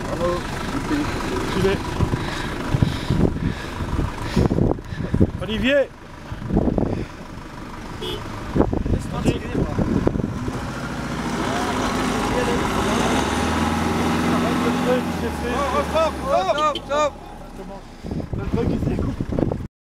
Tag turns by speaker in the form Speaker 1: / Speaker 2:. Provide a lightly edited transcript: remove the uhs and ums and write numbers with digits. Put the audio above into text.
Speaker 1: J'y vais. Olivier.
Speaker 2: Laisse-moi tirer, moi.
Speaker 1: Le truc qui s'est fait.
Speaker 2: Stop, stop, stop.
Speaker 1: Le truc qui s'est coupé.